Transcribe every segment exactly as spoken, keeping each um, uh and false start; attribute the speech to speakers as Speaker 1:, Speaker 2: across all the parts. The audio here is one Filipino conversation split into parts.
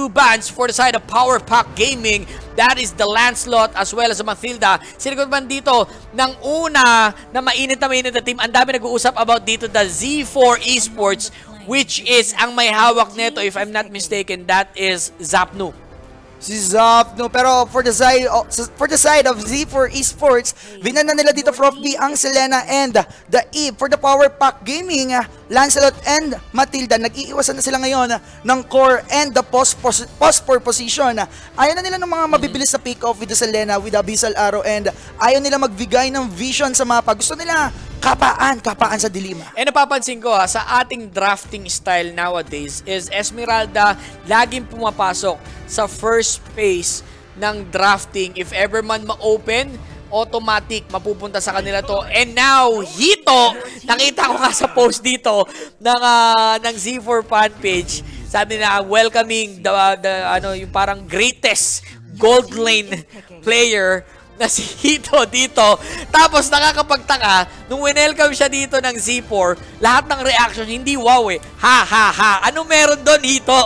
Speaker 1: two bans for the side of Power Pack Gaming. That is the Lancelot as well as the Mathilda. Sinagot man dito ng una na mainit na mainit na team. Ang dami nag-uusap about dito the Z four Esports, which is ang may hawak nito, if I'm not mistaken, that is Zapnu.
Speaker 2: Si Zapnu, pero for the side of, for the side of Z four Esports, vinan na nila dito Prof B ang Selena and the Eve. For the Power Pack Gaming, Lancelot and Mathilda, nag-iiwasan na sila ngayon ng core and the post post for position. Ayaw na nila ng mga mabibilis na pick-off with the Selena, with the Abyssal Arrow, and ayaw nila magbigay ng vision sa mapa. Gusto nila kapaan, kapaan sa dilima.
Speaker 1: Eh napapansin ko ha, sa ating drafting style nowadays is Esmeralda laging pumapasok sa first phase ng drafting. If ever man ma-open, automatic mapupunta sa kanila to. And now, Hito, nakita ko nga sa post dito ng, uh, ng Z four fan page. Sabi na, welcoming the, the ano, yung parang greatest gold lane player na si Hito dito. Tapos nakakapagtaka, nung winelcome siya dito ng Z four, lahat ng reaction, hindi wow eh. Ha ha ha, ano meron doon Hito?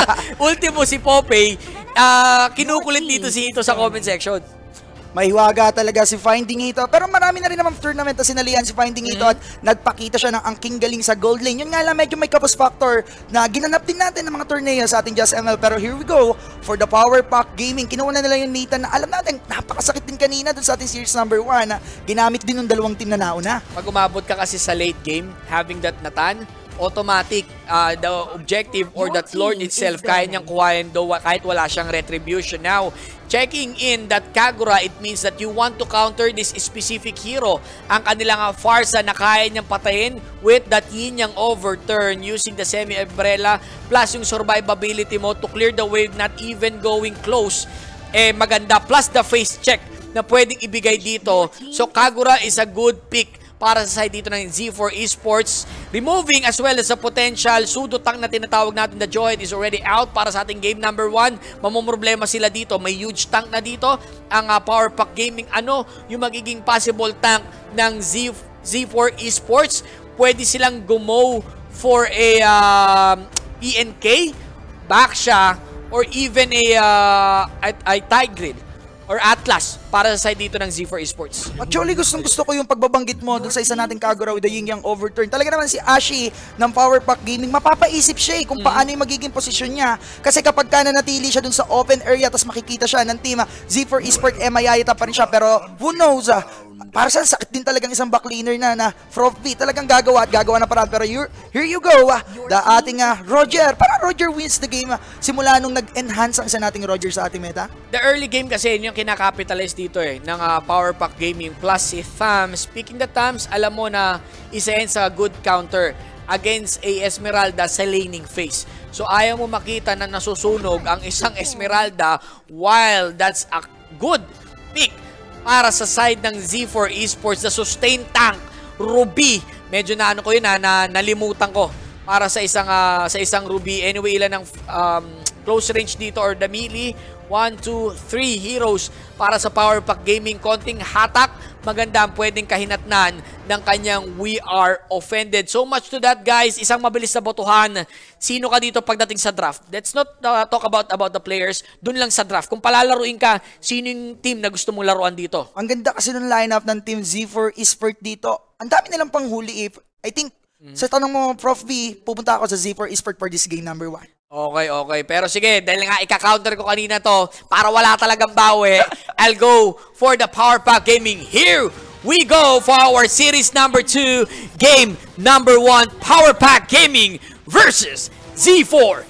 Speaker 1: Ultimo si Popeye, uh, kinukulit dito si Hito sa comment section.
Speaker 2: Mahiwaga talaga si Finding Hito. Pero marami na rin naman tournament na sinalihan si Finding Hito at nagpakita siya ng angking galing sa gold lane. Yun nga lang, medyo may kapos factor na ginanap din natin ng mga torneo sa ating Just M L. Pero here we go for the Power Pack Gaming. Kinuha na nila yung Nathan na alam natin, napakasakit din kanina dun sa ating series number one. Ginamit din ng dalawang team na nauna.
Speaker 1: Pag umabot ka kasi sa late game, having that Nathan, automatic, uh, the objective or that Lord itself, kaya niyang kuhain do, kahit wala siyang retribution. Now, checking in that Kagura, it means that you want to counter this specific hero. Ang kanilang uh, Farsa na kaya niyang patayin with that yin yang overturn using the semi-umbrella plus yung survivability mo to clear the wave, not even going close. Eh, maganda. Plus the face check na pwedeng ibigay dito. So, Kagura is a good pick para sa side dito ng Z four Esports. Removing as well as a potential pseudo tank na tinatawag natin, the Joyd is already out para sa ating game number one. Mamumroblema sila dito. May huge tank na dito. Ang uh, Power Pack Gaming, ano yung magiging possible tank ng Z four Esports? Pwede silang gumo for a uh, E N K, Baksha, or even a, uh, a, a Tigrid or Atlas para sa side dito ng Z four Esports.
Speaker 2: Actually, gustong gusto ko yung pagbabanggit mo dun sa isa nating Kagura with the Yin Yang Overturn. Talaga naman si Ashi ng Power Pack Gaming, mapapaisip siya eh kung mm-hmm. paano yung magiging posisyon niya. Kasi kapag ka nanatili siya dun sa open area tapos makikita siya ng team Z four Esports, eh mayayata pa rin siya. Pero who knows, ah, para sa sakit din talagang isang backliner na na Prof B talagang gagawa at gagawa na paraan. Pero here, here you go, ah, the ating uh, Roger. Para Roger wins the game ah, simula nung nag-enhance ang isa nating Roger sa ating meta.
Speaker 1: The early game kasi yun yung kinakapitalize dito eh ng uh, Power Pack Gaming plus si Tham. Speaking the Thams, alam mo na isa yan sa good counter against a Esmeralda sa laning phase. So ayaw mo makita na nasusunog ang isang Esmeralda while that's a good pick para sa side ng Z four Esports, the sustain tank, Ruby. Medyo na ano ko yun na, na nalimutan ko para sa isang uh, sa isang Ruby. Anyway, ilan ng um, close range dito or the melee? one, two, three heroes para sa Power Pack Gaming. Konting hatak, maganda ang pwedeng kahinatnan ng kanyang We Are Offended. So much to that, guys. Isang mabilis na botohan. Sino ka dito pagdating sa draft? Let's not uh, talk about about the players. Doon lang sa draft. Kung palalaruin ka, sino yung team na gusto mong laruan dito?
Speaker 2: Ang ganda kasi ng lineup ng Team Z four Esports dito. Ang dami nilang panghuli. I think, mm. sa tanong mo, Prof B, pupunta ako sa Z four Esports for this game number one.
Speaker 1: Okay, okay. Pero sige, dahil nga ika-counter ko kanina to, para wala talagang bawi, I'll go for the Power Pack Gaming. Here we go for our series number two, game number one, Power Pack Gaming versus Z four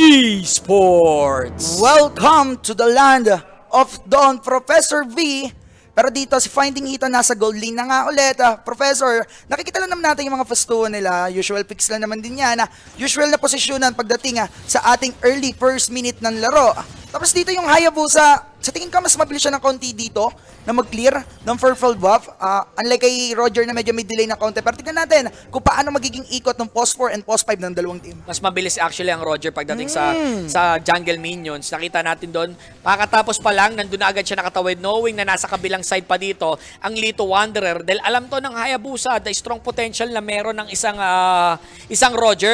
Speaker 1: Esports.
Speaker 2: Welcome to the land of Don Professor V. Pero dito, si Finding Hito nasa gold lane na nga ulit. Ah, Professor, nakikita lang naman natin yung mga festuhan nila. Usual picks lang naman din yan. Ah, usual na posisyonan pagdating ah, sa ating early first minute ng laro. Ah, tapos dito yung Hayabusa, sa tingin ka mas mabilis siya ng konti dito na mag-clear ng Furful buff. Uh, unlike kay Roger na medyo may delay na konti. Pero tignan natin kung paano magiging ikot ng post four and post five ng dalawang team.
Speaker 1: Mas mabilis actually ang Roger pagdating
Speaker 2: mm.
Speaker 1: sa sa jungle minions. Nakita natin doon, pakatapos pa lang, nandun na agad siya nakatawid knowing na nasa kabilang side pa dito ang Lito Wanderer. Dahil alam to ng Hayabusa, the strong potential na meron ng isang, uh, isang Roger.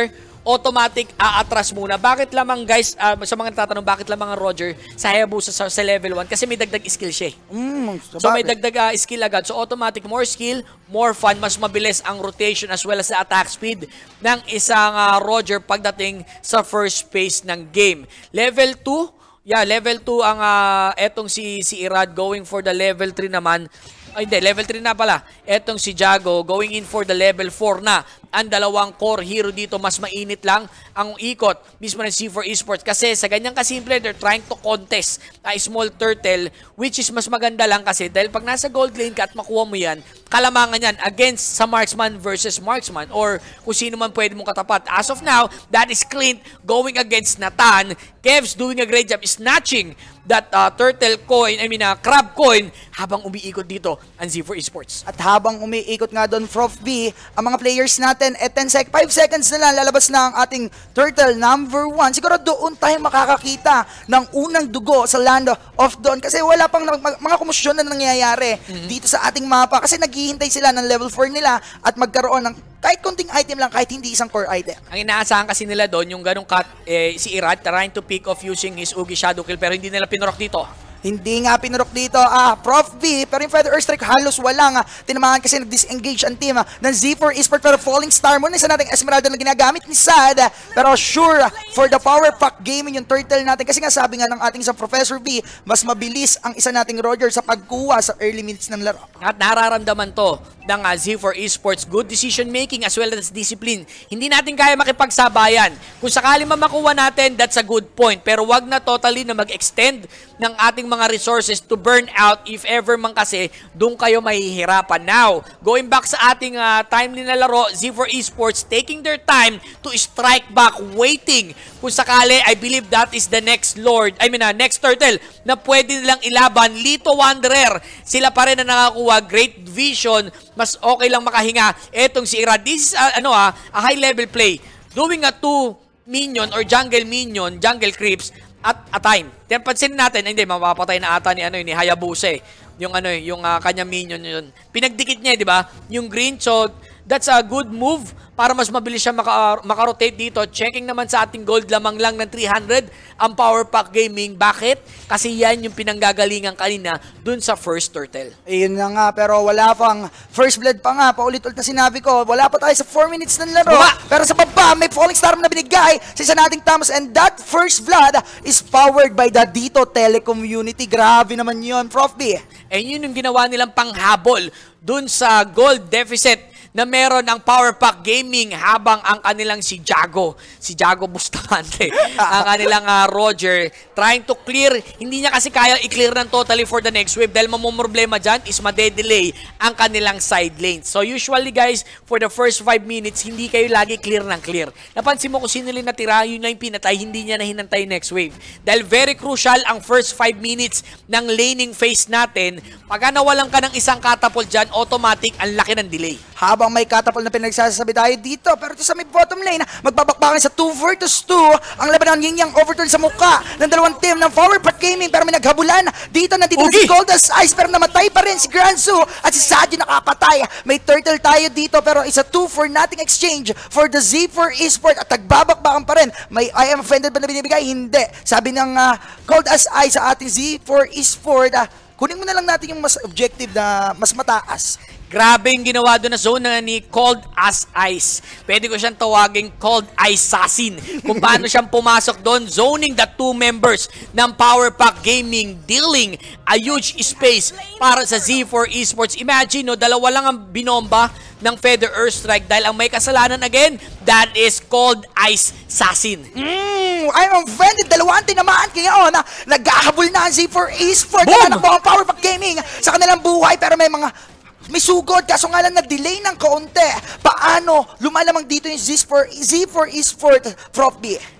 Speaker 1: automatic aatras muna. Bakit lamang guys, uh, sa mga natatanong, bakit lamang ang Roger sa Hayabusa sa, sa level one? Kasi may dagdag skill siya.
Speaker 2: Mm,
Speaker 1: so may dagdag uh, skill agad. So automatic, more skill, more fun, mas mabilis ang rotation as well as the attack speed ng isang uh, Roger pagdating sa first phase ng game. Level two, yeah, level two ang uh, etong si, si Irad going for the level three naman. Ay, hindi, level three na pala. Etong si Jago going in for the level four na. Ang dalawang core hero dito, mas mainit lang ang ikot mismo ng C four Esports. Kasi sa ganyang kasimple, they're trying to contest a small turtle, which is mas maganda lang kasi dahil pag nasa gold lane ka at makuha mo yan, kalamangan yan against sa marksman versus marksman or kung sino man pwede mong katapat. As of now, that is Clint going against Nathan. Kev's doing a great job snatching that uh, turtle coin, I mean uh, crab coin habang umiikot dito ang Z four Esports.
Speaker 2: At habang umiikot nga doon, Prof B, ang mga players natin, eh ten sec, five seconds na lang, lalabas na ang ating turtle number one. Siguro doon tayo makakakita ng unang dugo sa Land of Dawn kasi wala pang mga kumusyon na nangyayari mm-hmm. dito sa ating mapa kasi naghihintay sila ng level four nila at magkaroon ng kahit konting item lang, kahit hindi isang core item.
Speaker 1: Ang inaasahan kasi nila doon, yung ganong cut, eh, si Irad trying to pick off using his Ugi Shadow Kill pero hindi nila pinurok dito.
Speaker 2: Hindi nga pinurok dito, ah, Prof B, pero yung Feather Airstrike halos walang ah, tinamaan kasi nag-disengage ang team ah, ng Z four Esports pero Falling Star muna isa nating Esmeralda na ginagamit ni Sad ah, pero sure ah, for the Power Pack Gaming yung turtle natin kasi nga sabi nga ng ating sa Professor B, mas mabilis ang isa nating Roger sa pagkuha sa early minutes ng laro.
Speaker 1: At nararamdaman to ng uh, Z four Esports, good decision making as well as discipline. Hindi natin kaya makipagsabayan. Kung sakali man makuha natin, that's a good point. Pero wag na totally na mag-extend ng ating mga resources to burn out if ever man kasi doon kayo mahihirapan. Now, going back sa ating uh, timely na laro, Z four Esports taking their time to strike back, waiting. Kung sakali, I believe that is the next Lord, I mean, uh, next Turtle na pwede nilang ilaban. Lito Wanderer, sila pa rin na nakakuha. Great vision, mas okay lang makahinga. Etong si Irad, this is uh, ano ah, a high level play. Doing a two minion or jungle minion, jungle creeps at a time. Then pansin natin, hindi, mapapatay na ata ni, ano, ni Hayabusa eh. Yung, ano, yung uh, kanya minion yun. Pinagdikit niya, di ba? Yung green, so that's a good move para mas mabilis siya maka, makarotate dito. Checking naman sa ating gold, lamang lang ng three hundred ang Power Pack Gaming. Bakit? Kasi yan yung pinanggagalingan kanina dun sa first turtle.
Speaker 2: Ayun na nga, pero wala pang first blood pa nga. Paulit-ulit na sinabi ko, wala pa tayo sa four minutes ng laro.
Speaker 1: Baba!
Speaker 2: Pero sa baba, may Falling Star na binigay sa isa nating Thomas. And that first blood is powered by the Dito Telecom Unity. Grabe naman yun, Prof B.
Speaker 1: And yun yung ginawa nilang panghabol dun sa gold deficit na meron ang Power Pack Gaming habang ang kanilang si Jago, si Jago Bustamante, ang kanilang uh, Roger, trying to clear, hindi niya kasi kaya i-clear ng totally for the next wave dahil mamumroblema dyan is made-delay ang kanilang side lanes. So usually guys, for the first five minutes, hindi kayo lagi clear ng clear. Napansin mo kung sino lang natira, yun na yung pinatay, hindi niya nahinantay next wave. Dahil very crucial ang first five minutes ng laning phase natin. Pagka nawalan ka ng isang catapult dyan, automatic, ang laki ng delay.
Speaker 2: Habang may catapult na pinagsasabi tayo dito, pero ito sa may bottom lane, magbabakbakan sa two versus two, ang laban ng Yin Yang overturn sa muka ng dalawang team ng Power Pack Gaming, pero may naghabulan dito, nandito na si Cold as Ice, pero namatay pa rin si Granzu at si Sadio nakapatay. May turtle tayo dito, pero isa two for nothing exchange for the Z four Esports at nagbabakbakan pa rin. May I am offended ba na binibigay? Hindi. Sabi ng uh, Cold as Ice sa ating Z four Esports, uh, kunin mo na lang natin yung mas objective na mas mataas.
Speaker 1: Grabe yung ginawa doon na zone na ni Cold as Ice. Pwede ko siyang tawaging Cold Ice Assassin. Kung paano siyang pumasok doon, zoning the two members ng Power Pack Gaming, dealing a huge space para sa Z four Esports. Imagine, no, dalawa lang ang binomba ng Feather Airstrike dahil ang may kasalanan again, that is Cold Ice Assassin.
Speaker 2: Mm, I'm offended. Dalawang tinamaan kaya na naghahabol na ang Z four Esports.
Speaker 1: Boom!
Speaker 2: Nanakbo ang Power Pack Gaming sa kanilang buhay pero may mga may sugod, kaso nga lang na-delay ng kaunti. Paano lumalamang dito yung Z four Esports, Prof B?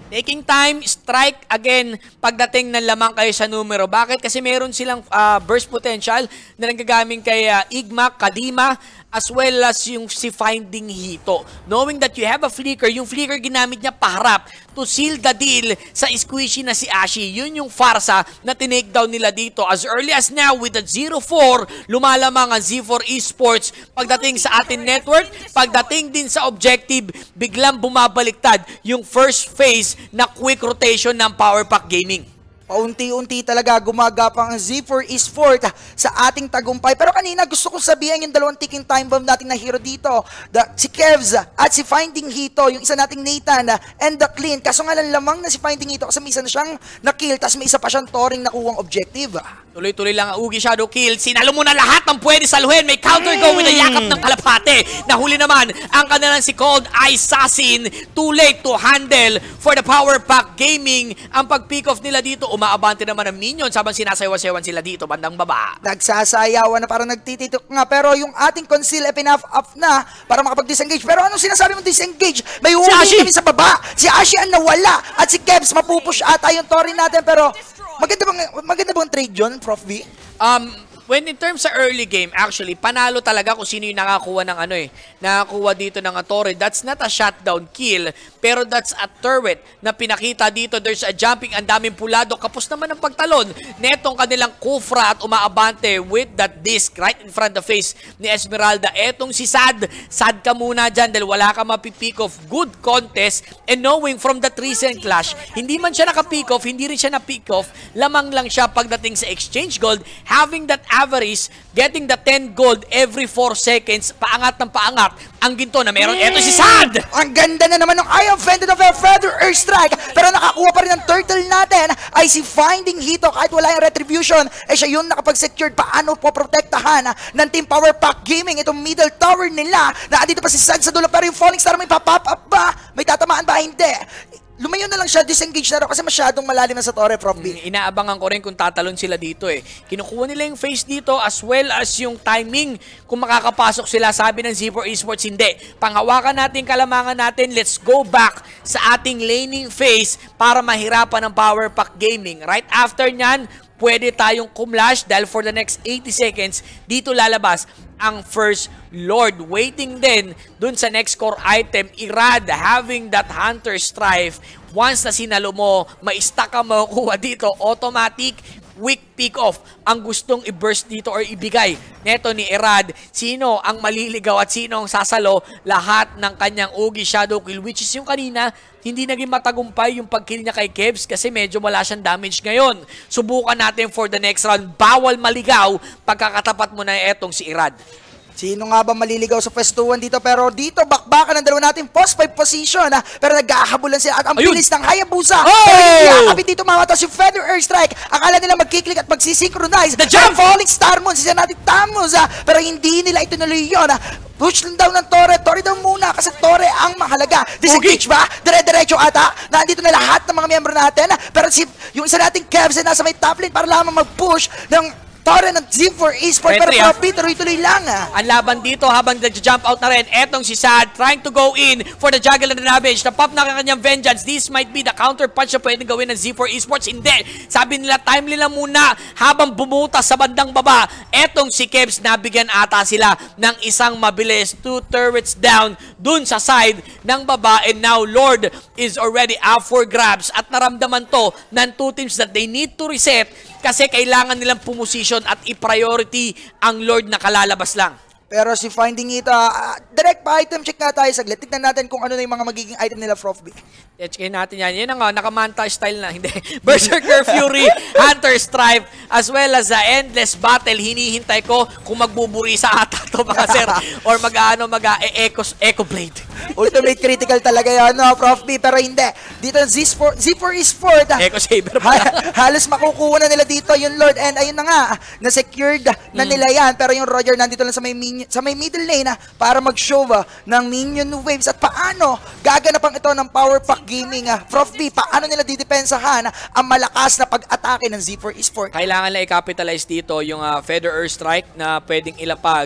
Speaker 1: Taking time, strike again pagdating ng lamang kayo sa numero. Bakit? Kasi meron silang uh, burst potential na nanggagaming kay uh, Igma, Kadima, as well as yung si Finding Hito. Knowing that you have a flicker, yung flicker ginamit niya paharap to seal the deal sa squishy na si Ashi. Yun yung farsa na tinake down nila dito. As early as now, with the zero four, lumalamang ang Z four Esports. Pagdating sa ating network, pagdating din sa objective, biglang bumabaliktad yung first phase na quick rotation ng Powerpack Gaming.
Speaker 2: Paunti-unti talaga gumagapang ang Z four Esports sa ating tagumpay. Pero kanina gusto kong sabihin yung dalawang ticking time bomb natin na hero dito. The, si Kevz at si Finding Hito, yung isa nating Nathan and the Clean. Kaso nga lang lamang na si Finding Hito kasi may isa na siyang na-kill, tapos may isa pa siyang Thoring nakuwang objective.
Speaker 1: Tuloy-tuloy lang ang Ugi Shadow Kill. Sinalo mo na lahat ng pwede saluhin. May counter go with the yakap ng kalapate. Nahuli naman ang kanilang si Cold Assassin. Too late to handle for the Powerpack Gaming. Ang pag-pick off nila dito, umaabante naman ang minions habang sinasayaw-sayawan sila dito bandang baba.
Speaker 2: Nagsasayawan na parang nagtititok nga. Pero yung ating conceal ay pinaf-up na para makapag-disengage. Pero anong sinasabi mo disengage? May huli kami sa baba. Si Ashi ang nawala. At si Kevz mapupush ata yung Thoring natin. Pero maganda bang, maganda bang trade yun, Prof V?
Speaker 1: Um, when in terms sa early game, actually, panalo talaga kung sino yung nakakuha ng ano eh, nakakuha dito ng Torre. That's not a shutdown kill, pero that's a turret na pinakita dito. There's a jumping, ang daming pulado. Kapos naman ang pagtalon netong kanilang Kufra at umaabante with that disc right in front of the face ni Esmeralda. Etong si Sad, Sad ka muna dyan dahil wala ka mapipick off. Good contest, and knowing from that recent clash, hindi man siya naka-pick off, hindi rin siya na-pick off, lamang lang siya pagdating sa exchange gold, having that avarice, getting the ten gold every four seconds, paangat ng paangat, ang ginto na meron. Eto si Sad!
Speaker 2: Ang ganda na naman ng Eye of Vended of a Feather Airstrike, pero nakakuha pa rin ng turtle natin ay si Finding Hito. Kahit wala yung retribution, eh siya yung nakapag-secured paano po protektahan ng Team Powerpack Gaming itong middle tower nila. Naandito pa si Sad sa dulo, pero yung Falling Star may papap up ba? May tatamaan ba? Hindi. Lumayo na lang siya, disengage na rin kasi masyadong malalim na sa Torre, Prof B.
Speaker 1: Mm, inaabangan ko rin kung tatalon sila dito eh. Kinukuha nila yung face dito as well as yung timing kung makakapasok sila. Sabi ng Z four Esports, hindi. Panghawakan natin kalamangan natin, let's go back sa ating laning phase para mahirapan ng Powerpack Gaming. Right after nyan, pwede tayong kumlash dahil for the next eighty seconds, dito lalabas ang first Lord. Waiting din dun sa next core item, Irad having that Hunter Strife. Once na sinalo mo, ma-stack ka makukuha dito, automatic quick pick off ang gustong i-burst dito or ibigay neto ni Irad. Sino ang maliligaw at sino ang sasalo? Lahat ng kanyang Ugi Shadow Kill, which is yung kanina, hindi naging matagumpay yung pag-kill niya kay Kevz kasi medyo wala siyang damage ngayon. Subukan natin for the next round. Bawal maligaw pagkakatapat mo na etong si Irad.
Speaker 2: Sino nga ba maliligaw sa pwestuhan dito? Pero dito, bakbakan ng dalawa natin post five position. Ha? Pero nag-aahabulan sila at ang
Speaker 1: Ayun!
Speaker 2: bilis ng Hayabusa.
Speaker 1: Oh!
Speaker 2: Pero hindi akapit dito mamatas yung Feather Airstrike. Akala nila magkiklik at magsisynchronize.
Speaker 1: The jump!
Speaker 2: Pero Falling Star Moon, sila natin Tamos. Ha? Pero hindi nila itinuloy yun. Ha? Push lang daw ng Torre. Torre daw muna kasi Torre ang mahalaga. Disengage ba? Dire-diretso ata. Nandito na lahat ng mga miyembro natin. Ha? Pero si, yung isa nating Kevz nasa may top lane para lamang mag-push ng Torre ng Z four Esports, pero
Speaker 1: ah.
Speaker 2: Profi, tuloy-tuloy lang ah.
Speaker 1: Ang laban dito habang nag-jump out na rin. Etong si Sad trying to go in for the juggle and the damage. Na-pop na kanyang vengeance. This might be the counter punch na pwedeng gawin ng Z four Esports. Hindi. Sabi nila timely lang muna habang bumutas sa bandang baba. Etong si Kevz, nabigyan ata sila ng isang mabilis. Two turrets down dun sa side ng baba. And now Lord is already up for grabs. At naramdaman to ng two teams that they need to reset kasi kailangan nilang pumusisyon at i-priority ang Lord na kalalabas lang.
Speaker 2: Pero si Finding Hito, uh, direct pa item check nga tayo saglit. Tignan natin kung ano na yung mga magiging item nila, Prof B.
Speaker 1: Checkin natin yan. Yan nga, nakamanta style na. Hindi. Berserker Fury, Hunter Strife, as well as the Endless Battle. Hinihintay ko kung magbuburi sa ata to mga sir. Or mag-ano, mag-echo Echo Blade.
Speaker 2: Ultimate critical talaga yun, no, Prof B. Pero hindi. Dito Z four, Z four Esports.
Speaker 1: Echo Saber
Speaker 2: ha, halos makukuha na nila dito yung Lord. And ayun na nga, na-secured na nila yan. Pero yung Roger nandito lang sa may minion, sa may middle lane ah, para mag-show ah, ng minion waves. At paano gaganapang ito ng Powerpack Gaming? Ah. Prof B, paano nila didepensahan ah, ang malakas na pag-atake ng Z four Esports?
Speaker 1: Kailangan lang i-capitalize dito yung uh, Feather Airstrike na pwedeng ilapag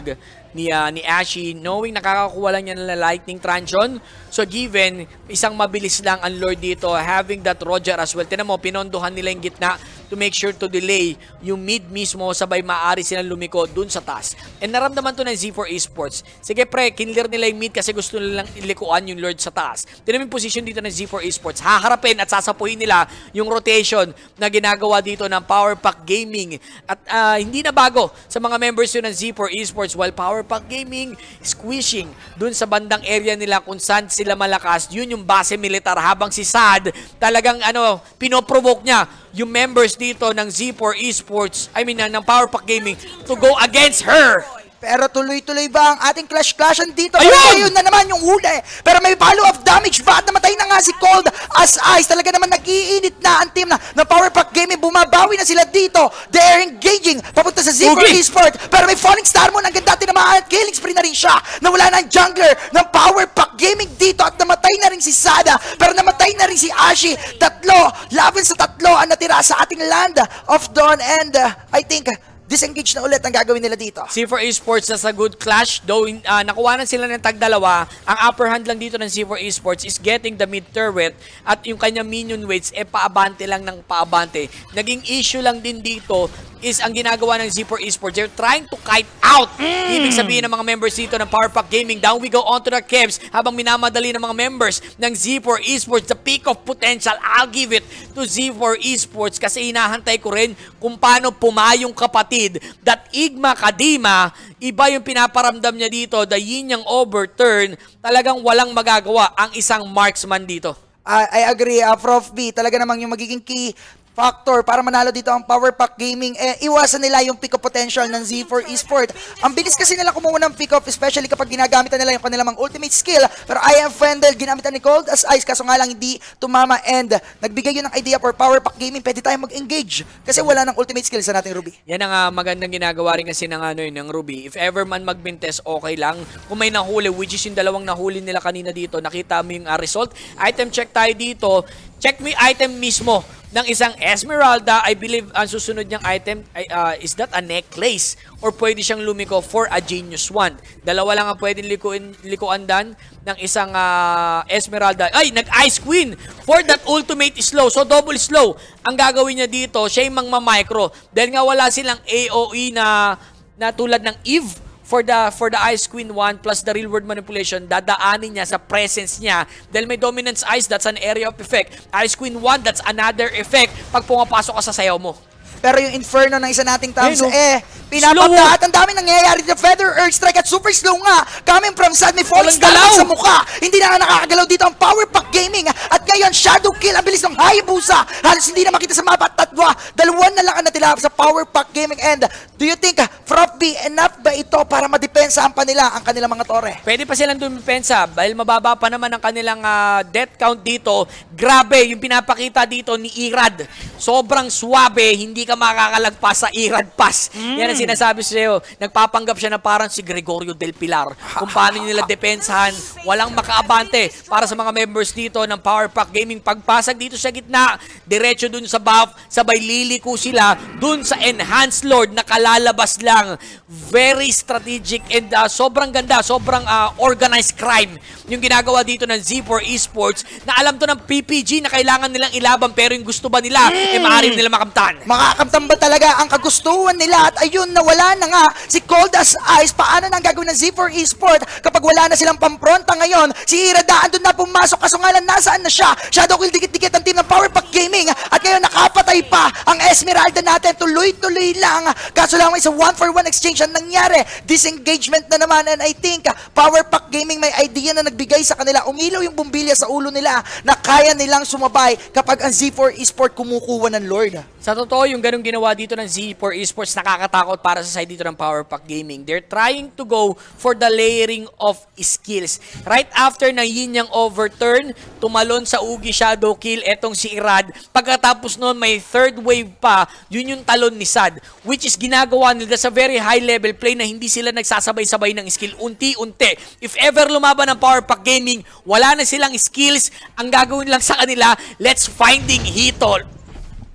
Speaker 1: ni, uh, ni Ashe, knowing nakakakuha lang niya ng lightning transition. So given, isang mabilis lang ang Lord dito, having that Roger as well. Tinan mo, pinondohan nila yung gitna to make sure to delay yung mid mismo, sabay maaari silang lumiko dun sa taas. And naramdaman to ng Z four Esports. Sige pre, kinlear nila yung mid kasi gusto nilang ilikuan yung Lord sa taas. Tinan mo yung position dito ng Z four Esports. Haharapin at sasapuhin nila yung rotation na ginagawa dito ng Powerpack Gaming. At uh, hindi na bago sa mga members yun ng Z four Esports, while Powerpack Gaming squishing dun sa bandang area nila kung saan sila malakas, yun yung base militar, habang si Sad talagang ano, pinoprovoke niya yung members dito ng Z four Esports, I mean ng Powerpack Gaming, to go against her.
Speaker 2: Pero tuloy-tuloy ba ang ating clash-clashan dito?
Speaker 1: Ayun!
Speaker 2: Ayun na naman yung huli. Pero may follow-up damage ba? At namatay na nga si Cold as Ice. Talaga naman nag-iinit na ang team na ng Powerpack Gaming. Bumabawi na sila dito. They are engaging papunta sa Z four
Speaker 1: Okay.
Speaker 2: Esports. Pero may Falling Star Moon. Ang ganda tinamaan at killing spree na rin siya. Nawala na ang jungler ng Powerpack Gaming dito. At namatay na rin si Sada. Pero namatay na rin si Ashe. Tatlo. Laban sa tatlo ang natira sa ating Land of Dawn. And uh, I think disengage na ulit ang gagawin nila dito.
Speaker 1: Z four Esports has a good clash, though uh, nakuha na sila ng tag-dalawa. Ang upper hand lang dito ng Z four Esports is getting the mid turret at yung kanya minion weights e eh, paabante lang ng paabante. Naging issue lang din dito is ang ginagawa ng Z four Esports. They're trying to kite out. Mm. Ibig sabihin ng mga members dito ng Powerpack Gaming. Down we go onto the Kevs habang minamadali ng mga members ng Z four Esports. The peak of potential, I'll give it to Z four Esports kasi hinahantay ko rin kung paano pumayong kapatid. That Igma Kadima, iba yung pinaparamdam niya dito. The yin yang overturn, talagang walang magagawa ang isang marksman dito.
Speaker 2: Uh, I agree, uh, Prof B. Talaga namang yung magiging key factor para manalo dito ang Powerpack Gaming, eh, iwasan nila yung pick-up potential ng Z four Esports. Ang bilis kasi nila kumuha ng pick-up, especially kapag ginagamitan nila yung kanilang ultimate skill. Pero I am Fendel, ginamitan ni Cold as Ice, kaso nga lang hindi tumama, and nagbigay yun ng idea for Powerpack Gaming, pwede tayong mag-engage kasi wala ng ultimate skill sa nating Ruby.
Speaker 1: Yan ang uh, magandang ginagawa rin kasi ng, ano, yun, ng Ruby. If ever man magbintes, okay lang. Kung may nahuli, which is yung dalawang nahuli nila kanina dito, nakita mo yung uh, result. Item check tayo dito. Check mo yung item mismo ng isang Esmeralda. I believe ang susunod niyang item ay, uh, is that a necklace or pwede siyang lumiko for a Genius Wand. Dalawa lang ang pwedeng likuin, likuan dan ng isang uh, Esmeralda. Ay, nag-Ice Queen for that ultimate slow. So, double slow. Ang gagawin niya dito, siya yung mang-micro. Dahil nga wala silang A O E na, na tulad ng Eve, for the for the Ice Queen one plus the real world manipulation, dadaanin niya sa presence niya. Dahil may dominance ice, that's an area of effect. Ice Queen one, that's another effect pag pumapasok ka sa sayaw mo.
Speaker 2: Pero yung Inferno ng isa nating Tams,
Speaker 1: Ayun, no?
Speaker 2: eh, pinapagda at ang dami nangyayari dito. Feather Earth Strike at super slow nga. Coming from Sad, may falling star sa mukha. Hindi na nga nakakagalaw dito ang Powerpack Gaming. At ngayon, Shadow Kill, ang bilis ng Hayabusa. Halos hindi na makita sa mapa at tatwa. Dalawan na lang ang natila sa Powerpack Gaming. And do you think, Prof B, enough ba ito para madepensahan pa nila ang kanilang mga tore?
Speaker 1: Pwede pa silang dumipensa dahil mababa pa naman ang kanilang uh, death count dito. Grabe, yung pinapakita dito ni Irad. Sobrang swabe, hindi ka makakalagpas sa Irad Pass. Mm. Yan ang sinasabi sa'yo. Nagpapanggap siya na parang si Gregorio Del Pilar. Kung paano nila depensahan, walang makaabante para sa mga members dito ng Powerpack Gaming. Pagpasag dito sa gitna, diretso dun sa buff, sabay liliko sila dun sa Enhanced Lord na kalalabas lang. Very strategic and uh, sobrang ganda, sobrang uh, organized crime yung ginagawa dito ng Z four Esports na alam to ng P P G na kailangan nilang ilaban pero yung gusto ba nila, mm. eh maaari nila makamtan.
Speaker 2: Makakamtan ba talaga ang kagustuhan nila? At ayun, nawala na nga si Cold as Ice. Paano nang gagawin ng Z four Esports kapag wala na silang pampronta ngayon? Si Irada andun na pumasok, kaso nga lang nasaan na siya? Shadow Kill, dikit-dikit ang team ng Powerpack Gaming at ngayon nakapatay pa ang Esmeralda natin. Tuloy-tuloy lang. Kaso lang may sa one for one exchange ang nangyari. Disengagement na naman, and I think Powerpack Gaming may idea na nagbigay sa kanila. Umilaw yung bumbilya sa ulo nila na kaya nilang sumabay kapag ang Z four Esports kumukuha ng Lord.
Speaker 1: Sa totoo, yung ganung ginawa dito ng Z four Esports nakakatakot para sa side dito ng Powerpack Gaming. They're trying to go for the layering of skills. Right after na yin yang overturn, tumalon sa Ugi Shadow Kill etong si Irad. Pagkatapos noon may third wave pa, yun yung talon ni Sad, which is ginagawa nila sa very high level play na hindi sila nagsasabay-sabay ng skill. Unti-unti. If ever lumaban ng Powerpack Gaming, wala na silang skills. Ang gagawin lang sa kanila, let's finding Hitol.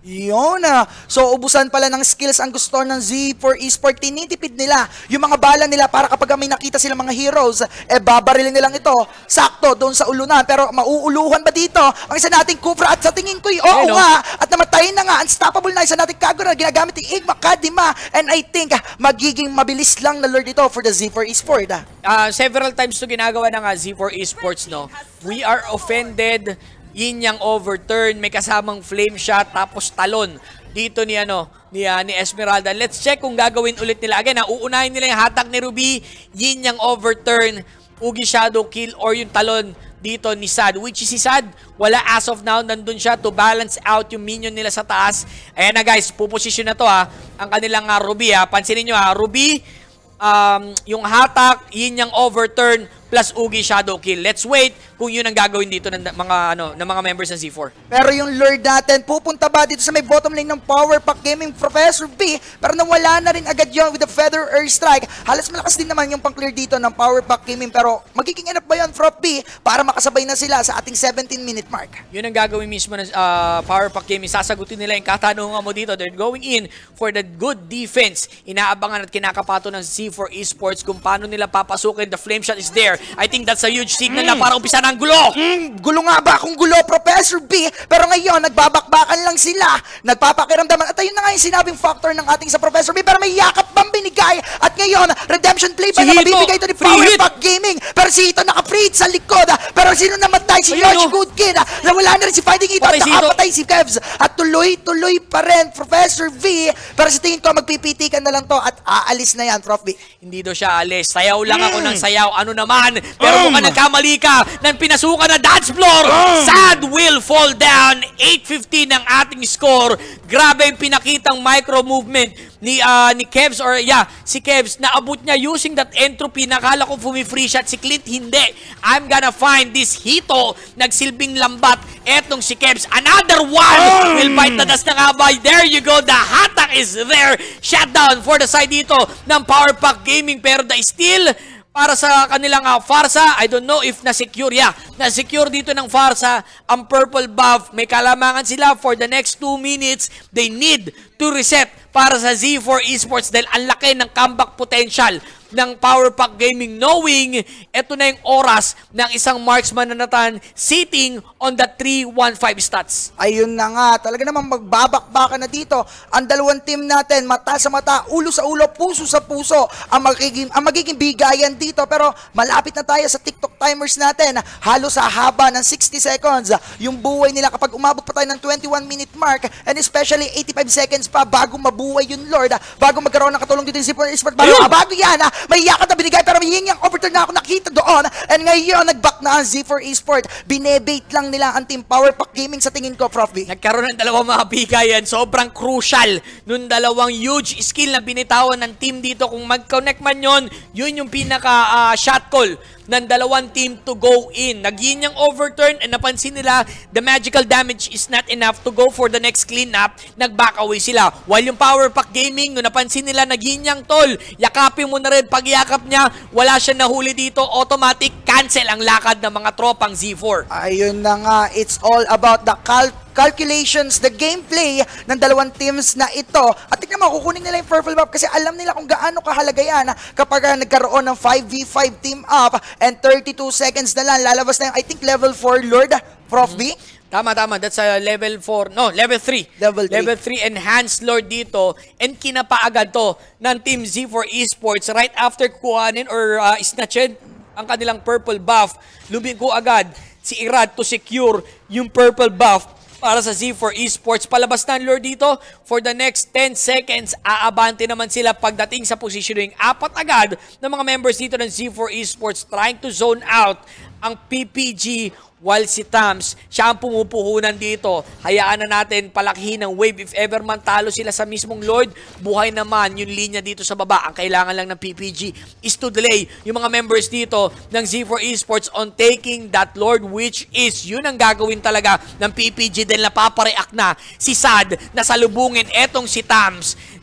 Speaker 2: Yun ah. So, ubusan pala ng skills ang gusto ng Z four Esports. Tinitipid nila yung mga bala nila para kapag may nakita silang mga heroes, eh babarilin nilang ito. Sakto, doon sa ulunan. Pero mauuluhan ba dito ang isa nating Kufra? At sa tingin ko'y oo
Speaker 1: Hey, no?
Speaker 2: nga. At namatayin na nga. Unstoppable na isa nating Kagura. Ginagamit yung Igma Kadima. And I think ah, magiging mabilis lang na Lord ito for the Z four Esports. Ah.
Speaker 1: Uh, several times to ginagawa ng uh, Z four Esports, no? We are offended. Yin yang overturn, may kasamang flame shot, tapos talon dito ni ano ni, uh, ni Esmeralda. Let's check kung gagawin ulit nila. Again, ha, uunahin nila yung hatak ni Ruby, yin yang overturn, Ugi Shadow Kill, or yung talon dito ni Sad. Which is si Sad, wala as of now, nandun siya to balance out yung minion nila sa taas. Ayan na guys, puposisyon na to ha, ang kanilang uh, Ruby ha. Pansinin nyo ha, Ruby, um, yung hatak, yin yang overturn, plus Ugi Shadow Kill. Let's wait kung yun ang gagawin dito ng mga ano ng mga members ng Z four.
Speaker 2: Pero yung Lord natin, pupunta ba dito sa may bottom lane ng Power Pack Gaming, Professor B? Pero nawala na rin agad yun with the Feather Air Strike. Halos malakas din naman yung pang-clear dito ng Power Pack Gaming. Pero magiging enough ba yun, Prof B, para makasabay na sila sa ating seventeen minute mark? Yun
Speaker 1: ang gagawin mismo ng uh, Power Pack Gaming. Sasagutin nila yung katanungan mo dito. They're going in for the good defense. Inaabangan at kinakapato ng Z four Esports kung paano nila papasukin. The flame shot is there. I think that's a huge signal mm. na para umpisa ng gulo.
Speaker 2: Mm, gulo nga ba kung gulo, Professor B? Pero ngayon, nagbabakbakan lang sila. Nagpapakiramdaman. At ayun na nga yung sinabing factor ng ating sa Professor B. Pero may yakap bang binigay? At ngayon, redemption play pa
Speaker 1: si
Speaker 2: na mabibigay ito ni Power Pack Gaming. Pero si Hito naka-free sa likod. Pero sino namatay? Si
Speaker 1: Ayun,
Speaker 2: Yoshi
Speaker 1: no?
Speaker 2: Goodkin. Nawala na rin si Fighting Hito. At nakapatay si Kevs. At tuloy-tuloy pa rin, Professor V. Pero sa tingin ko, magpipitikan na lang to at aalis na yan, Prof B.
Speaker 1: Hindi daw siya alis. Sayaw lang ako ng sayaw. Ano naman? Pero kung ka nagkamali ka ng pinasukan na dance floor, Sad will fall down. eight fifteen ang ating score. Grabe yung pinakitang micro movement ni uh, ni Kevs, or yeah, si Kevs, naabot niya using that entropy. Nakala ko fumi-free shot. Si Clint, hindi. I'm gonna find this Hito. Nagsilbing lambat. Etong si Kevs. Another one will bite the dust na nga ba. There you go. The hatak is there. Shutdown for the side dito ng Power Pack Gaming. Pero the steal para sa kanilang uh, Farsa, I don't know if na-secure. Yeah, na-secure dito ng Farsa ang purple buff. May kalamangan sila for the next two minutes. They need to reset para sa Z four Esports dahil ang laki ng comeback potential ng Power Pack Gaming, knowing ito na yung oras ng isang marksman na Nathan sitting on the three one five stats.
Speaker 2: Ayun na nga, talaga namang magbabakbaka na dito ang dalawang team natin, mata sa mata, ulo sa ulo, puso sa puso ang magiging, ang magiging bigayan dito. Pero malapit na tayo sa TikTok timers natin, halos sa haba ng sixty seconds yung buhay nila kapag umabot pa tayo ng twenty-one minute mark, and especially eighty-five seconds pa bago mabuhay yung Lord, bago magkaroon ng katulong dito yung Z four Esports. Bago, bago yan, may yakat na binigay pero may yung overturn na ako nakita doon, and ngayon nagback na ang Z four Esports. Binebait lang nila ang team Power Pack Gaming sa tingin ko, Prof B.
Speaker 1: Nagkaroon ng dalawang mga bigayan. Sobrang crucial nung dalawang huge skill na binitawan ng team dito. Kung mag-connect man yun, yun yung pinaka uh, shot call ng dalawang team to go in. Nag-yin yung overturn and napansin nila the magical damage is not enough to go for the next cleanup. Nag-back away sila. While yung Power Pack Gaming, nung napansin nila nag-yin yung tol, yakapin mo na rin. Pag yakap niya, wala siya nahuli dito. Automatic cancel ang lakad ng mga tropang Z four.
Speaker 2: Ayun na nga, it's all about the cal calculations, the gameplay ng dalawang teams na ito. At tignan mo, kukunin nila yung purple buff kasi alam nila kung gaano kahalaga yan kapag uh, nagkaroon ng five v five team up and thirty-two seconds na lang. Lalabas na yung, I think, level four Lord, Prof B?
Speaker 1: Tama, tama. That's a level four. No, level three.
Speaker 2: Level three.
Speaker 1: Level three enhanced Lord dito. And kinapaagad to ng Team Z four Esports right after kuhanin or uh, snatched ang kanilang purple buff. Lumigo agad si Irad to secure yung purple buff para sa Z four Esports. Palabas na ang Lord dito. For the next ten seconds, aabante naman sila pagdating sa positioning. Apat agad ng mga members dito ng Z four Esports trying to zone out ang P P G, while si Tams, siya ang pumupuhunan dito. Hayaan na natin palakihin ng wave. If ever man talo sila sa mismong Lord, buhay naman yung linya dito sa baba. Ang kailangan lang ng P P G is to delay yung mga members dito ng Z four Esports on taking that Lord, which is yun ang gagawin talaga ng P P G dahil napapareact na si Sad na salubungin etong si Tams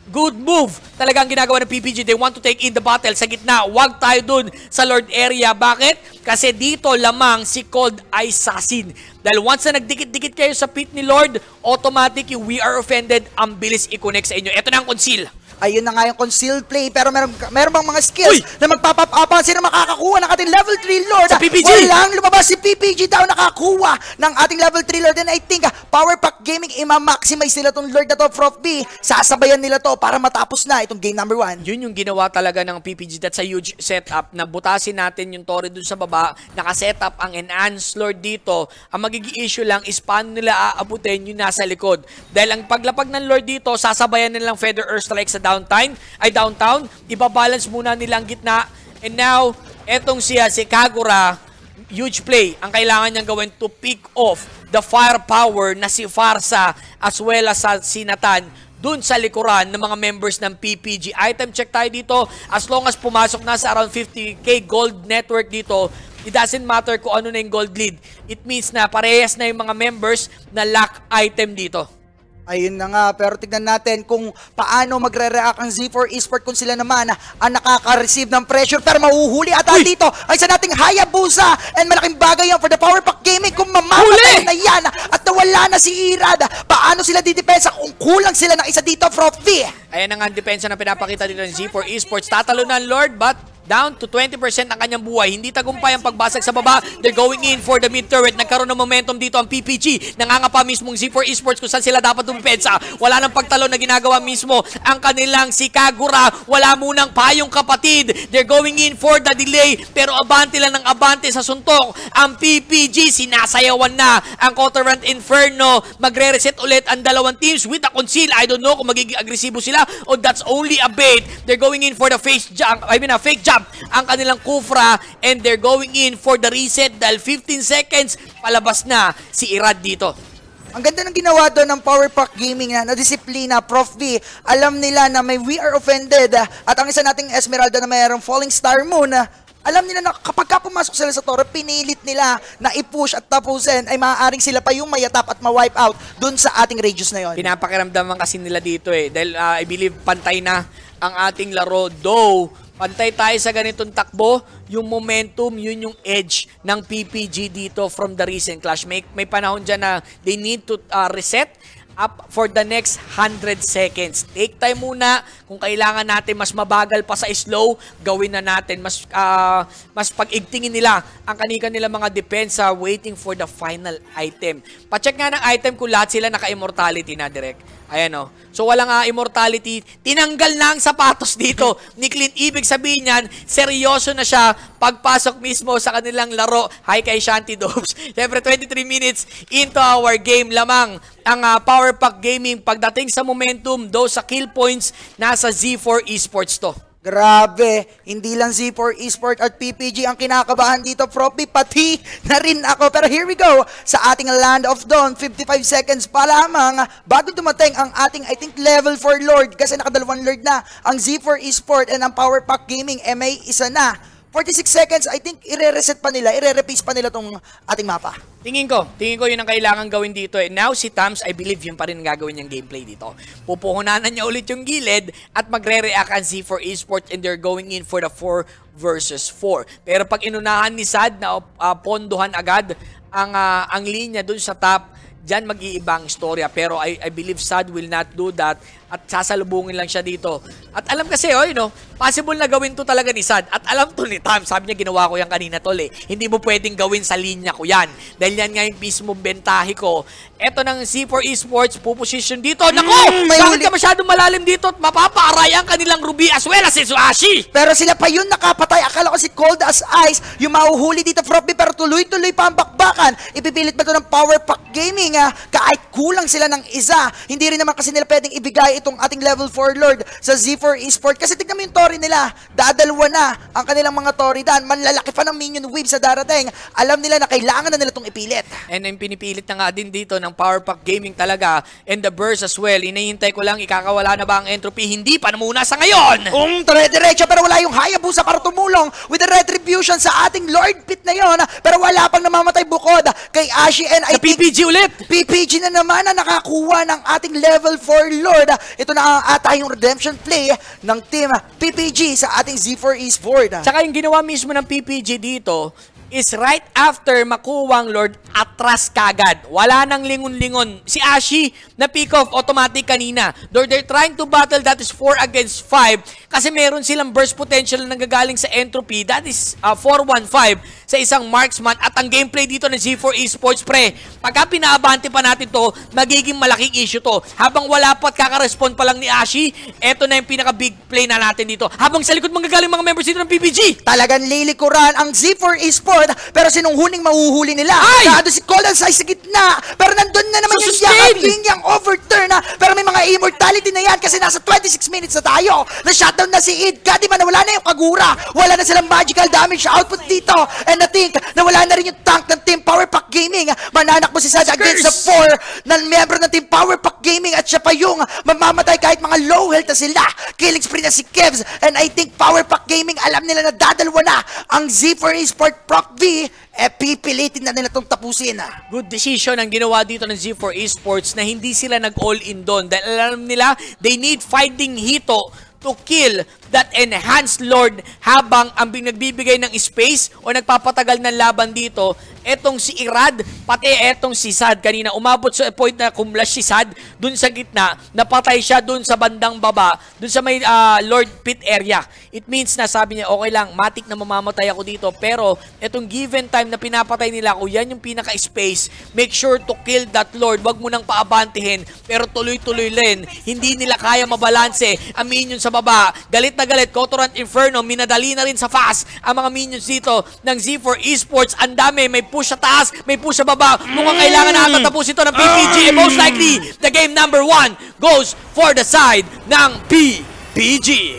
Speaker 1: Good move talagang ginagawa ng P P G. They want to take in the battle sa gitna. Huwag tayo dun sa Lord area. Bakit? Kasi dito lamang si Cold Assassin. Dahil once na nagdikit-dikit kayo sa pit ni Lord, automatic yung We Are Offended, ang bilis i-connect sa inyo. Ito na ang conceal.
Speaker 2: Ayun na nga yung concealed play, pero meron, meron bang mga skills Uy! na magpapap-upan sino makakakuha ng ating level three Lord?
Speaker 1: Sa P P G!
Speaker 2: Walang lumabas si P P G daw nakakuha ng ating level three Lord. And I think uh, Power Pack Gaming, ima-maximize nila itong Lord na to, Prof B. Sasabayan nila to para matapos na itong game number one.
Speaker 1: Yun yung ginawa talaga ng P P G. That's a huge setup na butasin natin yung Torre dun sa baba. Nakasetup ang enhanced Lord dito. Ang magiging issue lang is paano nila aabutin yung nasa likod. Dahil ang paglapag ng Lord dito, sasabayan nilang Feather Earth Strike sa downtime, ay downtown, ibabalance muna nilang gitna. And now, etong siya, si Kagura, huge play ang kailangan niyang gawin to pick off the firepower na si Farsa as well as si Nathan dun sa likuran ng mga members ng P P G. Item check tayo dito. As long as pumasok na sa around fifty K gold network dito, it doesn't matter kung ano na yung gold lead. It means na parehas na yung mga members na lock item dito.
Speaker 2: Ayun na nga, pero tignan natin kung paano magre-react ang Z four Esport kung sila naman ang nakaka-receive ng pressure pero mahuhuli at dito ay sa nating Hayabusa and malaking bagay yan for the Power Pack Gaming kung mamamatay na yan at nawala na si Irad. Paano sila didepensa kung kulang sila ng isa dito, Prof V?
Speaker 1: Ayan ang depensa na pinapakita dito ng Z four Esports. Tatalo ng Lord but down to twenty percent ang kanyang buhay. Hindi tagumpay ang pagbasag sa baba. They're going in for the mid turret. Nagkaroon ng momentum dito ang P P G. Nangangapa mismong Z four Esports kung saan sila dapat dumipensa. Wala nang pagtalo na ginagawa mismo ang kanilang si Kagura. Wala munang payong kapatid. They're going in for the delay. Pero abante lang ng abante sa suntok. Ang P P G sinasayawan na ang Counter-Run Inferno. Magre-reset ulit ang dalawang teams with a conceal. I don't know kung magiging agresibo sila o that's only a bait. They're going in for the face jump. I mean a fake jump ang kanilang Kufra and they're going in for the reset dahil fifteen seconds palabas na si Irad dito.
Speaker 2: Ang ganda ng ginawa doon ng Power Pack Gaming na na-disiplina, Prof V. Alam nila na may We Are Offended at ang isa nating Esmeralda na mayroong Falling Star Moon. Alam nila na kapag ka pumasok sila sa Torre, pinilit nila na i-push at tapusin ay maaaring sila pa yung mayatap at ma-wipe out doon sa ating radius na yon.
Speaker 1: Pinapakiramdaman kasi nila dito eh dahil uh, I believe pantay na ang ating laro. Though pantay tayo sa ganitong takbo, yung momentum, yun yung edge ng P P G dito from the recent clash. May, may panahon dyan na they need to uh, reset up for the next one hundred seconds. Take time muna. Kung kailangan natin mas mabagal pa sa slow, gawin na natin. Mas, uh, mas pag-igtingin nila ang kanika nila mga depensa waiting for the final item. Pacheck nga ng item kung lahat sila naka-immortality na direct. Ayan o. So walang uh, immortality. Tinanggal na ang sapatos dito ni Clint. Ibig sabihin yan, seryoso na siya pagpasok mismo sa kanilang laro. Hi kay Shanty Dobes. Siyempre twenty-three minutes into our game lamang ang uh, Power Pack Gaming. Pagdating sa momentum, do sa kill points, nasa Z four Esports to.
Speaker 2: Grabe, hindi lang Z four Esport at P P G ang kinakabahan dito, Prof B, pati na rin ako. Pero here we go, sa ating Land of Dawn, fifty-five seconds pa lamang bago dumating ang ating, I think, level four Lord. Kasi nakadalawang Lord na ang Z four Esport and ang Power Pack Gaming, M A isa na. forty-six seconds, I think, ire-reset pa nila, ire-repace pa nila tong ating mapa.
Speaker 1: Tingin ko, tingin ko yun ang kailangan gawin dito. And now, si Tams, I believe yun pa rin gagawin niyang gameplay dito. Pupuhunanan niya ulit yung gilid at magre-react ang Z four Esports and they're going in for the four versus four. Pero pag inunahan ni Sad na uh, ponduhan agad ang, uh, ang linya dun sa top, dyan mag-iibang istorya. Pero I, I believe Sad will not do that at sasalubungin lang siya dito. At alam kasi, oh, you know, possible na gawin to talaga ni Sad. At alam to ni Tam, sabi niya, ginawa ko yan kanina tol eh. Hindi mo pwedeng gawin sa linya ko yan. Dahil yan nga yung mismo bentahe ko. Eto ng Z four Esports, puposition dito. Nako! Mm, bakit ka masyadong malalim dito at mapapaaray ang kanilang Ruby as well as si Suashi?
Speaker 2: Pero sila pa yun nakapatay. Akala ko si Cold as Ice, yung mahuhuli dito, Prof B, pero tuloy-tuloy pa ang bakbakan. Ipipilit ba ito ng Power Pack Gaming? Ah? Kahit kulang sila ng isa. Hindi rin naman kasi nila pwedeng ibigay itong ating level four Lord sa Z four Esports. Kasi tignan mo yung Tori nila. Dadalwa na ang kanilang mga Tori dan. Manlalaki pa ng minion wave sa darating. Alam nila na kailangan na nila itong ipilit.
Speaker 1: And yung pinipilit na nga din dito ng Power Pack Gaming talaga. And the burst as well. Inahintay ko lang, ikakawala na ba ang entropy? Hindi pa na muna sa ngayon.
Speaker 2: Um, dire-diretso pero wala yung Hayabusa para tumulong with the retribution sa ating Lord Pit na yon. Pero wala pang namamatay bukod kay Ashi and I
Speaker 1: sa P P G ulit.
Speaker 2: P P G na naman na nakakuha ng ating level four Lord. Ito na ang ata yung redemption play ng team P P G sa ating Z four Esports.
Speaker 1: Tsaka yung ginawa mismo ng P P G dito is right after makuwang Lord, atras kagad. Wala nang lingon-lingon. Si Ashi na pick off automatic kanina. Though they're trying to battle, that is four against five. Kasi meron silang burst potential na nanggagaling sa entropy. That is uh, four one five sa isang marksman. At ang gameplay dito ng Z four Esports, pre, pagka pinaabante pa natin to, magiging malaking issue to. Habang wala pa at kaka-respond pa lang ni Ashi, eto na yung pinaka-big play na natin dito. Habang sa likod manggagaling mga members dito ng P P G.
Speaker 2: Talagang lilikuran ang Z four Esports, pero sinong huling mahuhuli nila?
Speaker 1: Ay!
Speaker 2: Nado si Colin sa gitna, pero nandun na naman
Speaker 1: So,
Speaker 2: yung
Speaker 1: sustain!
Speaker 2: yakap yung overturn na, pero may mga immortality na yan kasi nasa twenty-six minutes na tayo. Na-shutdown na si Id, Kadi man nawala na yung Kagura, wala na silang magical damage output dito, and I think nawala na rin yung tank ng Team Power Pack Gaming. Mananak mo si Sad against the four na miyembro ng Team Power Pack Gaming at siya pa yung mamamatay kahit mga low health na sila. Killing spree na si Kevs, and I think Power Pack Gaming alam nila na dadalwa na ang Z four Esports Proc V, eh pipilitin na nila itong tapusin.
Speaker 1: Good decision ang ginawa dito ng Z four Esports na hindi sila nag-all-in doon. Dahil alam nila, they need fighting Hito to kill that enhanced Lord habang ang nagbibigay ng space o nagpapatagal ng laban dito, etong si Irad, pati etong si Sad kanina. Umabot sa point na kumlash si Sad dun sa gitna, napatay siya dun sa bandang baba, dun sa may uh, Lord Pit area. It means na sabi niya, okay lang, matik na mamamatay ako dito, pero etong given time na pinapatay nila ako, yan yung pinaka-space. Make sure to kill that Lord. Wag mo nang paabantihin, pero tuloy-tuloy rin. Hindi nila kaya mabalanse ang minions sa baba. Galit na galit, Kotorant Inferno, minadali na rin sa fast ang mga minions dito ng Z four Esports. Ang dami, may push sa taas, may push sa baba. Mukhang kailangan na tatapos ito ng P P G. And most likely, the game number one goes for the side ng P P G.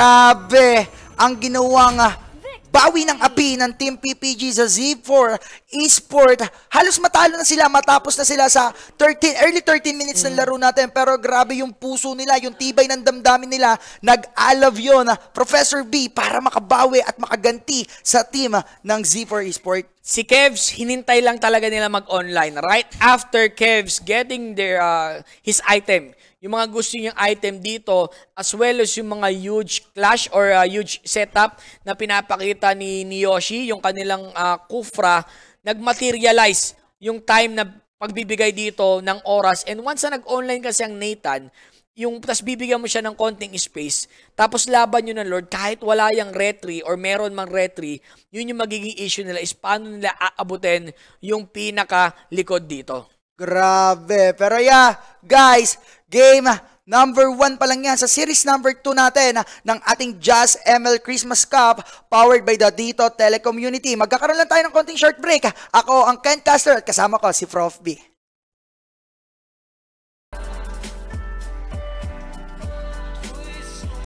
Speaker 2: Grabe ang ginawang uh, bawi ng api ng Team P P G sa Z four Esports. Halos matalo na sila, matapos na sila sa thirteen, early thirteen minutes ng laro natin. Pero grabe yung puso nila, yung tibay ng damdamin nila. Nag-alav yun, Professor B, para makabawi at makaganti sa team ng Z four Esports.
Speaker 1: Si Kevs, hinintay lang talaga nila mag-online. Right after Kevs getting their uh, his item, yung mga gusto niyang item dito, as well as yung mga huge clash or uh, huge setup na pinapakita ni, ni Yoshi, yung kanilang uh, Kufra, nag-materialize yung time na pagbibigay dito ng oras. And once na nag-online kasi ang Nathan, yung tas bibigyan mo siya ng konting space, tapos laban nyo ng Lord, kahit wala yung retry or meron mang retry, yun yung magiging issue nila is paano nila aabutin yung pinaka-likod dito.
Speaker 2: Grabe. Pero yeah, guys, game number one pa lang yan sa series number two natin ng ating Jazz M L Christmas Cup powered by the Dito Telecommunity. Magkakaroon lang tayo ng konting short break. Ako ang Ken Caster at kasama ko si Prof B.